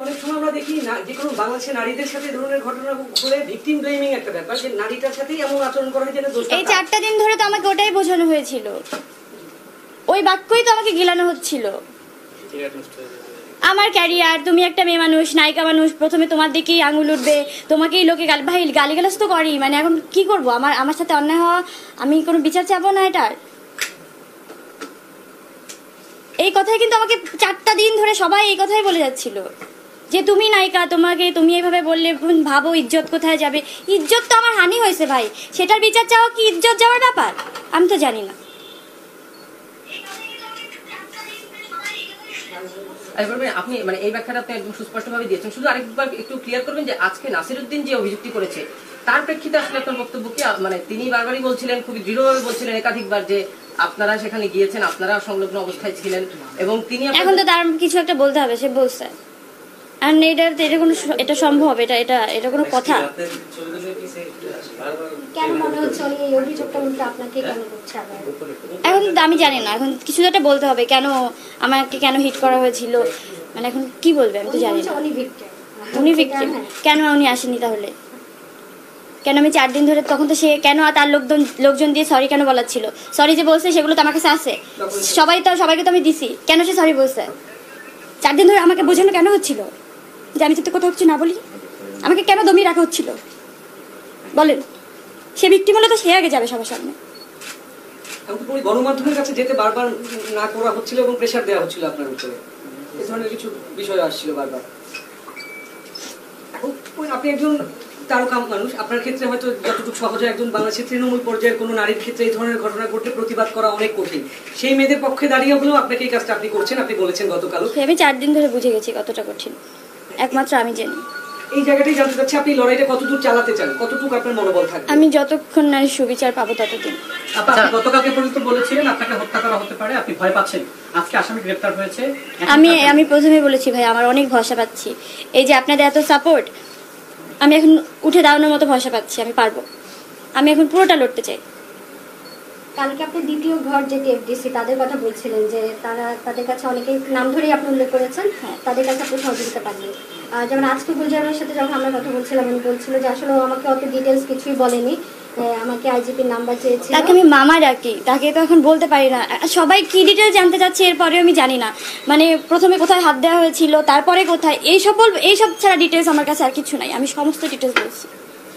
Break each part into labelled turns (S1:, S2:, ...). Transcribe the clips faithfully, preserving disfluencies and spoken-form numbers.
S1: অনেক সময় আমরা দেখি না যে কোনো বাংলাদেশের নারীদের সাথে ধরনের ঘটনা ঘটলে ভিকটিম ব্লেমিং একটা ব্যাপার, যে নারীটার সাথেই এমন আচরণ করা হয় যেন দোষটা।
S2: এই চারটা দিন ধরে তো আমাকে ওটাই বোঝানো হয়েছিল, ওই বাক্যই তো আমাকে গিলানো হচ্ছিল। আমার ক্যারিয়ার, তুমি একটা মেয়ে মানুষ, নায়িকা মানুষ, প্রথমে তোমার দিকেই আঙুল উঠবে, তোমাকেই লোকে গাল, ভাই গালিগালাজ তো করি, মানে এখন কি করব? আমার আমার সাথে অন্যায় হওয়া, আমি কোনো বিচার চাবো না এটার? এই কথাই কিন্তু আমাকে চারটা দিন ধরে সবাই এই কথাই বলে যাচ্ছিল যে তুমি নায়িকা, তোমাকে তুমি এইভাবে বললে ভাবো ইজ্জত কোথায় যাবে। ইজ্জত তো আমার হানি হয়েছে ভাই, সেটার বিচার চাওয়া কি ইজ্জত যাওয়ার ব্যাপার? আমি তো জানি না।
S3: আপনি মানে এই ব্যাখ্যাটা আপনি একদম সুস্পষ্টভাবে দিয়েছেন, শুধু আরেকবার একটু ক্লিয়ার করবেন যে আজকে নাসিরউদ্দিন যে অভিযোগটি করেছে তার প্রেক্ষিতে আসলে আপনার বক্তব্য কি? মানে তিনি বারবারই বলছিলেন, খুবই দৃঢ়ভাবে বলছিলেন একাধিকবার যে আপনারা সেখানে গিয়েছেন, আপনারা সংলগ্ন অবস্থায় ছিলেন, এবং তিনি
S2: এখন তো তার কিছু একটা বলতে হবে, সে বলছে। আর এটা এটা কোনো এটা সম্ভব? এটা এটা এটা কোনো কথা?
S4: কেন মনে হচ্ছে উনি এই অভিযোগটা উল্টো আপনাকে কেন করছে আবার?
S2: এখন তো আমি জানি না, এখন কিছু একটা বলতে হবে, কেন আমাকে কেন হিট করা হয়েছিল, মানে এখন কি বলবে আমি তো জানি না।
S4: উনি ভিক্টিম,
S2: উনি ভিক্টিম, কেন উনি আসেনি তাহলে? কেন আমি চার দিন ধরে, তখন তো সে কেন তার লোকজন লোকজন দিয়ে সরি কেন বলার ছিল? সরি যে বলছে সেগুলো তো আমার কাছে আছে, সবাই তো সবাইকে তো আমি দিছি, কেন সে সরি বলছে? চার দিন ধরে আমাকে বোঝানো কেন হচ্ছিল যে আমি যাতে কোথাও কিছু না বলি? আমাকে কেন দমিয়ে রাখা হচ্ছিল বলেন? সে ভিক্টিম হলে তো সে আগে যাবে সবার সামনে।
S1: গণমাধ্যমের কাছে যেতে বারবার না করা হচ্ছিল এবং প্রেশার দেওয়া হচ্ছিল আপনার উপরে, এই ধরনের কিছু বিষয় আসছিল বারবার। আপনি একজন তারকা মানুষ, আপনার ক্ষেত্রে হয়তো যতটুকু সহজে একজন বাংলাদেশের তৃণমূল পর্যায়ের কোনো নারীর ক্ষেত্রে এই ধরনের ঘটনা ঘটলে প্রতিবাদ করা অনেক কঠিন। সেই মেয়েদের পক্ষে দাঁড়িয়ে হলেও আপনাকে এই কাজটা আপনি করছেন, আপনি বলেছেন গতকাল।
S2: আমি চার দিন ধরে বুঝে গেছি কতটা কঠিন, একমাত্র আমি জানি।
S1: এই জায়গাটাই জানতে চাচ্ছি, আপনি লড়াইটা কতদূর চালাতে চান, কতটুকু আপনার মনোবল থাকবে?
S2: আমি যতক্ষণ না সুবিচার পাবো ততদিন।
S5: আপনি গতকালকে পর্যন্ত বলেছিলেন আপনাকে হত্যা করা হতে পারে, আপনি ভয় পাচ্ছেন, আজকে আসামি গ্রেফতার হয়েছে।
S2: আমি আমি প্রথমেই বলেছি ভাই, আমার অনেক ভরসা পাচ্ছি, এই যে আপনাদের এত সাপোর্ট, আমি এখন উঠে দাঁড়ানোর মতো ভরসা পাচ্ছি, আমি পারবো। আমি এখন পুরোটা লড়তে চাই।
S4: কালকে আপনি দ্বিতীয় ঘর যে টিএফডিসি তাদের কথা বলছিলেন যে তারা তাদের কাছে অনেকেই নাম ধরেই আপনি উল্লেখ করেছেন, হ্যাঁ তাদের কাছে আপনি সহযোগিতা পাননি। যেমন আজকে গুলজারের সাথে যখন আমরা কথা বলছিলাম উনি বলছিল যে আসলে আমাকে অত ডিটেলস কিছুই বলেনি, আমাকে আইজিপির নাম্বার চেয়েছিল।
S2: তাকে আমি মামা ডাকি, তাকে তো এখন বলতে পারি না। সবাই কি ডিটেলস জানতে চাচ্ছে এরপরেও আমি জানি না, মানে প্রথমে কোথায় হাত দেওয়া হয়েছিল, তারপরে কোথায়, এইসব বলবো, এইসব ছাড়া ডিটেলস আমার কাছে আর কিছু নাই। আমি সমস্ত ডিটেলস বলছি,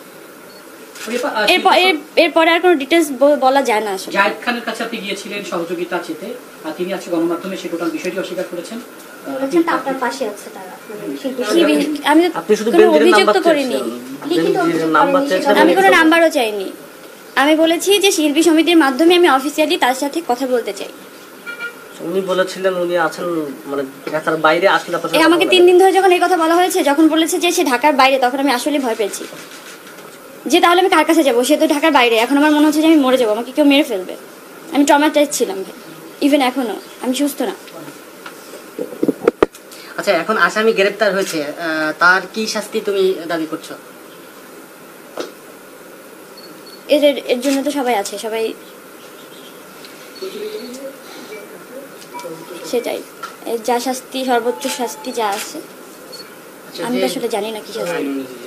S2: এরপরে আর কোনো ডিটেলস বলা যায় না। আসলে
S5: জায়েদ খানের কাছে আপনি গিয়েছিলেন সহযোগিতা চেতে, আর তিনি আজকে গণমাধ্যমে সে টোটাল বিষয়টি অস্বীকার করেছেন।
S4: আপনার পাশে আছে তারা,
S2: আমি কোনো অভিযোগ তো করিনি, আমি কোনো নাম্বারও চাইনি। আমি বলেছি যে শিল্পী সমিতির মাধ্যমে আমি অফিসিয়ালি তার সাথে কথা বলতে চাই।
S6: উনি বলেছিলেন উনি আছেন মানে ঢাকার বাইরে, আসলে
S2: আমাকে তিন দিন ধরে যখন এই কথা বলা হয়েছে, যখন বলেছে যে সে ঢাকার বাইরে, তখন আমি আসলে ভয় পেয়েছি যে তাহলে আমি কার কাছে যাবো, সে তো ঢাকার বাইরে। এখন আমার মনে হচ্ছে যে আমি মরে যাবো, আমাকে কেউ মেরে ফেলবে। আমি ট্রমাটাইজ ছিলাম ভাই, ইভেন এখনো আমি সুস্থ না।
S3: আচ্ছা, এখন আসামি গ্রেফতার হয়েছে, তার কি শাস্তি তুমি দাবি করছো?
S2: এর এর জন্য তো সবাই আছে, সবাই সেটাই, যা শাস্তি, সর্বোচ্চ শাস্তি যা আছে, আমি তো আসলে জানি না কি শাস্তি।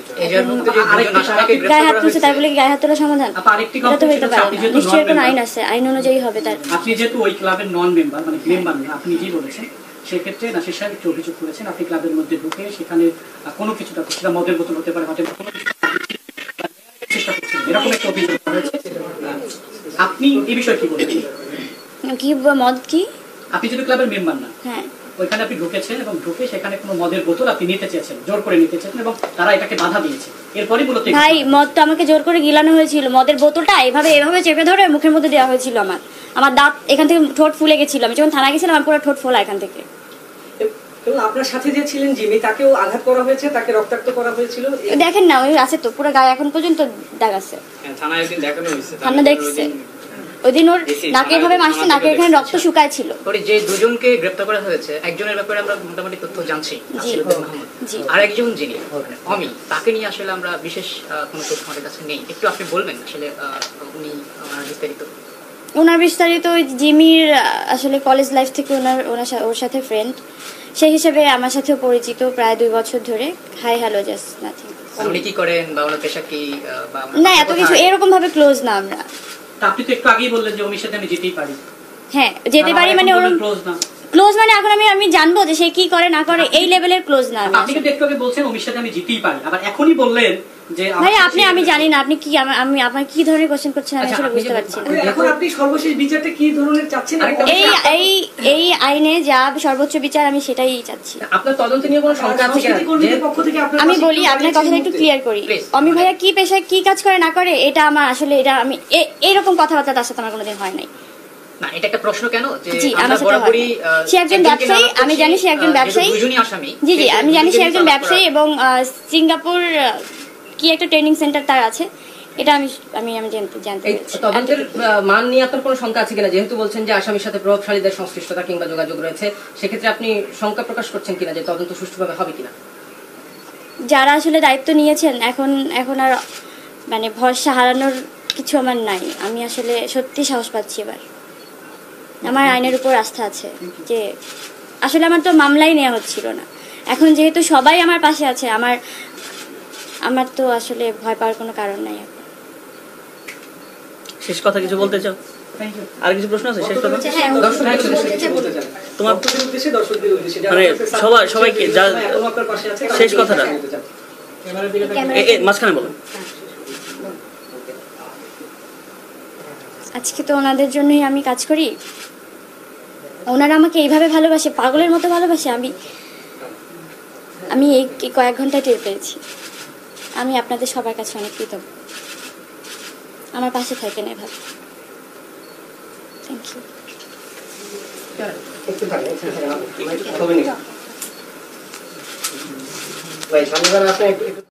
S2: গায়ে হাত তুলছে তাই বলে কি গায়ে হাত তোলা সমাধান? এটা তো হইতে পারে না, নিশ্চয়ই কোনো আইন আছে, আইন অনুযায়ী হবে তার।
S5: আপনি যেহেতু ওই ক্লাবের নন মেম্বার, মানে মেম্বার না, আপনি নিজেই বলেছেন, সেক্ষেত্রে নাসির সাহেব একটু অভিযোগ করেছেন আপনি ক্লাবের মধ্যে ঢুকে সেখানে কোনো কিছুটা, সেটা মদের বোতল হতে পারে, হতে কোনো চেষ্টা করছেন, এরকম একটা অভিযোগ করেছে। আপনি এই বিষয়ে কি বলবেন?
S2: কি মদ? কি
S5: আপনি যদি ক্লাবের মেম্বার না,
S2: হ্যাঁ,
S5: ওইখানে আপনি ঢুকেছেন এবং ঢুকে সেখানে কোনো মদের বোতল আপনি নিতে চেয়েছেন, জোর করে নিতে চেয়েছেন, এবং তারা এটাকে বাধা দিয়েছে। এরপরই বলতে
S2: ভাই মদ তো আমাকে জোর করে গিলানো হয়েছিল, মদের বোতলটা এভাবে এভাবে চেপে ধরে মুখের মধ্যে দেওয়া হয়েছিল। আমার আমার দাঁত এখান থেকে ঠোঁট ফুলে গেছিল, আমি যখন থানা গেছিলাম আমার পুরো ঠোঁট ফোলা এখান থেকে।
S1: এবং আপনার সাথে যে ছিলেন জিমি, তাকেও আঘাত করা হয়েছে, তাকে রক্তাক্ত করা হয়েছিল।
S2: দেখেন না, ওই আছে তো পুরো গায়ে এখন পর্যন্ত দাগ আছে,
S7: থানায় একদিন দেখানো হয়েছে,
S2: থানা দেখছে। ওই দিন ওর নাকে ভাবে মারছে, নাকে এখানে রক্ত শুকায় ছিল।
S3: যে দুজনকে গ্রেফতার করা হয়েছে, একজনের ব্যাপারে আমরা মোটামুটি তথ্য জানছি, আর একজন যিনি অমি, তাকে নিয়ে আসলে আমরা বিশেষ কোনো তথ্য আমাদের কাছে নেই। একটু আপনি বলবেন আসলে উনি বিস্তারিত?
S2: ওনার বিস্তারিত ওই জিমির আসলে কলেজ লাইফ থেকে ওনার ওনার ওর সাথে ফ্রেন্ড, সেই হিসেবে আমার সাথেও পরিচিত প্রায় দুই বছর ধরে। Hi hello just nothing.
S7: উনি কি করেন বা ওনার পেশা কি আহ, বা
S2: না এত কিছু এরকম ভাবে ক্লোজ না আমরা।
S5: তা আপনি তো একটু আগেই বললেন যে অমির সাথে আমি যেতেই পারি।
S2: হ্যাঁ যেতে পারি মানে ওরকম
S5: ক্লোজ না।
S2: ক্লোজ মানে এখন আমি আমি জানবো যে সে কি করে না করে এই লেভেলের ক্লোজ না আমি।
S5: আপনি কিন্তু একটু আগে বলছেন অমির সাথে আমি যেতেই পারি, আবার এখনই বললেন যে আমার
S2: ভাই
S5: সাথে
S2: আপনি
S5: সে-
S2: আমি জানি না আপনি কি আমা- আমি আপনার কি ধরনের কোশ্চেন করছেন আমি
S3: আচ্ছা,
S2: আসলে
S3: আপনি
S2: বুঝতে
S3: যে-
S2: পারছি না।
S1: ওই এখন আপনি সর্বশেষ বিচারটা কি ধরনের চাচ্ছেন?
S3: আরেকটা
S2: এই এই এই আইনে যা সর্বোচ্চ বিচার আমি সেটাই চাচ্ছি।
S3: আপনার তদন্ত নিয়ে কোনো শঙ্কা আছে কিনা?
S1: সংস্কৃতি কর্মীদের
S3: যেহেতু-
S1: পক্ষ থেকে আপনার
S2: আমি
S1: কাছে
S2: বলি
S1: একটু
S2: আপনার
S1: জানিয়েছি
S2: কথাটা
S1: এই
S2: একটু
S1: মুহূর্তে।
S2: ক্লিয়ার করি।
S7: Please.
S2: অমি ভাইয়া কি পেশায় কি কাজ করে না করে এটা আমার আসলে এটা আমি এ- এইরকম কথাবার্তা তার সাথে আমার কোনোদিন হয় নাই।
S7: না এটা একটা প্রশ্ন কেন যে
S2: জি,
S7: আমরা
S2: আমার সাথে
S7: বরাবরই
S2: হয়।
S7: আহ,
S2: সে একজন
S7: একজনকে
S2: ব্যবসায়ী,
S7: নামাজ
S2: আমি
S7: করছি,
S2: জানি সে একজন
S7: আহ, যেহেতু
S2: ব্যবসায়ী।
S7: দুইজনই আসামি
S2: জি জি
S7: সেহেতু
S2: আমি জানি সে
S7: দুইজনকেই
S2: একজন
S7: তলব করা।
S2: ব্যবসায়ী এবং আহ, সিঙ্গাপুর আহ, কি একটা ট্রেনিং সেন্টার তার আছে, এটা আমি আমি আমি জানতে জানতে
S3: এই
S2: পেরেছি।
S3: তদন্তের আহ, মান নিয়ে আপনার কোনো শঙ্কা আছে কিনা? যেহেতু বলছেন যে আসামির সাথে প্রভাবশালীদের সংশ্লিষ্টতা কিংবা যোগাযোগ রয়েছে, সেক্ষেত্রে আপনি শঙ্কা প্রকাশ করছেন কিনা যে তদন্ত সুষ্ঠুভাবে হবে কিনা?
S2: যারা আসলে দায়িত্ব নিয়েছেন এখন এখন আর মানে ভরসা হারানোর কিছু আমার নাই। আমি আসলে সত্যি সাহস পাচ্ছি এবার। আমার আইনের উপর আস্থা আছে যে আসলে আমার তো মামলাই নেওয়া হচ্ছিল না, এখন যেহেতু সবাই আমার পাশে আছে আমার আমার তো আসলে ভয় পাওয়ার কোনো কারণ নাই এখন।
S6: শেষ কথা কিছু বলতে চাও?
S5: Thank you.
S6: আর কিছু প্রশ্ন আছে? শেষ কথা
S4: হ্যাঁ,
S1: দর্শকদের
S4: দর্শকদের
S1: উদ্দেশ্যে
S4: উদ্দেশ্যে
S1: বলতে চান।
S6: তোমার
S1: ভক্তদের উদ্দেশ্যে, দর্শকদের উদ্দেশ্যে, যারা
S6: মানে
S1: আপনার সাথে
S6: সবাই-
S1: আছে,
S6: সবাইকে
S1: যারা
S6: যা-
S1: এখনো আপনার পাশে আছে,
S6: শেষ
S1: তাদের
S6: কথাটা।
S1: বলতে চান।
S6: এ- এ, মাঝখানে বলো।
S2: আজকে তো ওনাদের জন্যই আমি কাজ করি, ওনারা আমাকে এইভাবে ভালোবাসে, পাগলের মতো ভালোবাসে। আমি আমি এই এই কয়েক ঘন্টায় টের পেয়েছি। আমি আপনাদের সবার কাছে অনেক কৃতজ্ঞ, আমার পাশে থাকেন এভাবে। Thank you.
S6: একটু থাকেন, একটু থাকেন, হবে না। ভাই, সামনে যান আপনি একটু- একটু